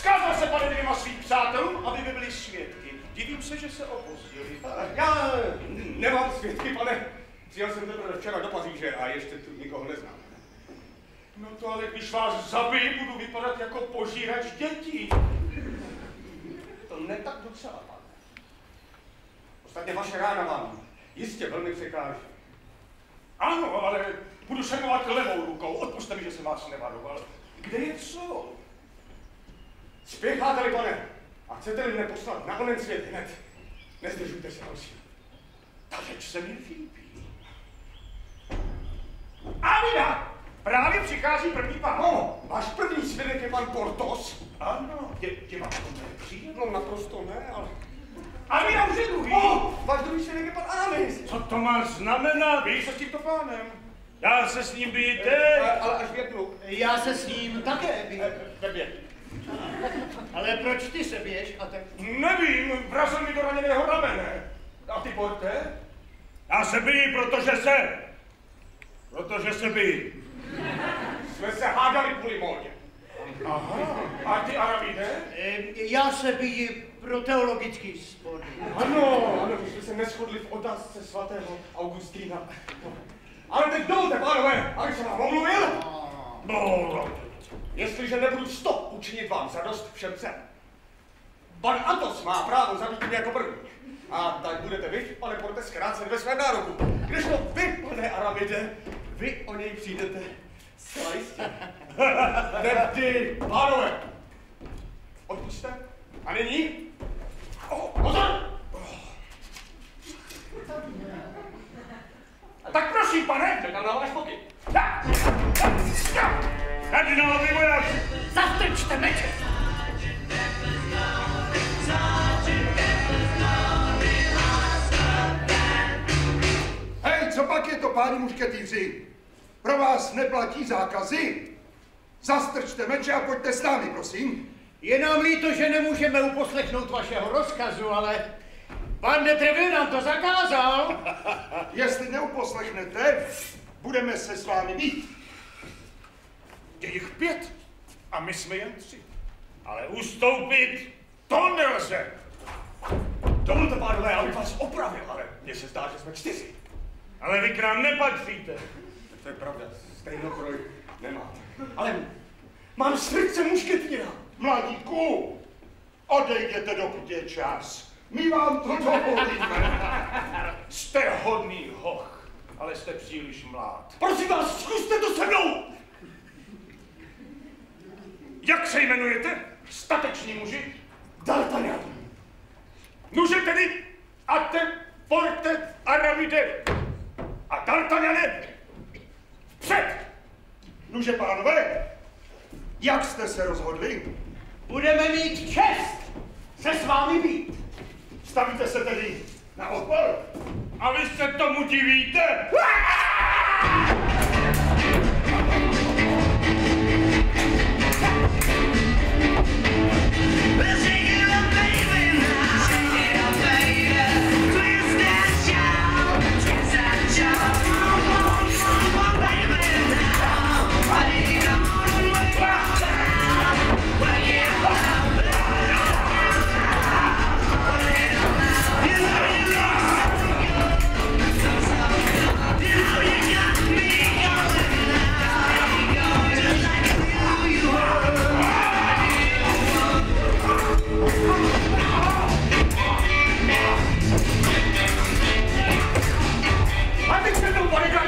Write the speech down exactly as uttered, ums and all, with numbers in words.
Vzkázal se, pane, dvěma svým přátelům, aby by byli svědky. Divím se, že se opozdili. Já nemám svědky, pane. Přijel jsem teprve včera do Paříže a ještě tu nikoho neznám. No to ale když vás zabiju, budu vypadat jako požírač dětí. To ne tak docela, pane. Ostatně vaše rána vám jistě velmi překáží. Ano, ale budu šermovat levou rukou. Odpuste mi, že jsem vás nevaroval. Kde je co? Spěcháte-li, pane, a chcete-li mne poslat na onen svět hned, nezdržujte se, prosím. Ta řeč se mi líbí. Amina! Právě přichází první pán. No, váš první svědek je pan Portos. Ano, tě, tě vám to nepřijde? No, naprosto ne, ale... Amina už je druhý. Oh, váš druhý svědek je pan Aramis. Co to má znamenat? Víš se s tímto pánem? Já se s ním být teď. Ale, ale až v jednu. Já se s ním také biju. Ve běh. Ale proč ty se běž a tak? Nevím, vrazil mi do raněného ramene. A ty, Porte? Já se biji, protože se... Protože se biji. Jsme se hádali kvůli módě. Aha. A ty, Aramide? Já se biji pro teologický spor. Ano, ano, my jsme se neshodli v otázce svatého Augustína. Ale teď dovolte, pánové, abych se vám omluvil. No, Jestliže nebudu stop učinit vám zadost všem třem. Pan Athos má právo zabít mě jako první. A tak budete vy, pane Porte, zkrácen ve svém nároku. Kdežto vy, pane Aramide, vy o něj přijdete zcela jistě. Tedy, pánové, odpusťte. A nyní? Oh, pozor! tak prosím, pane, Čekám na váš pokyn. Kardinálovi vojáci! Zastrčte meče! Hej, co pak je to, páni mušketýři? Pro vás neplatí zákazy? Zastrčte meče a pojďte s námi, prosím. Je nám líto, že nemůžeme uposlechnout vašeho rozkazu, ale pan de Treville nám to zakázal. Jestli neuposlechnete, budeme se s vámi bít. Je jich pět a my jsme jen tři. Ale ustoupit to nelze. Dovolte, pánové, abych vás opravil, ale mně se zdá, že jsme čtyři. Ale vy k nám nepatříte. To je pravda, stejnokroj nemáte. Ale mám srdce mušketýra. Mladíku, odejděte, dokud je čas. My vám to dovolíme. Jste hodný hoch, ale jste příliš mlád. Prosím vás, zkuste to se mnou! Jak se jmenujete? Stateční muži? D'Artagnan. Nuže tedy Ate, Porte, Aramide. A D'Artagnane, vpřed! Nuže, pánové, jak jste se rozhodli? Budeme mít čest se s vámi být. Stavíte se tedy na odpor? A vy se tomu divíte? Abych se to bodyguard!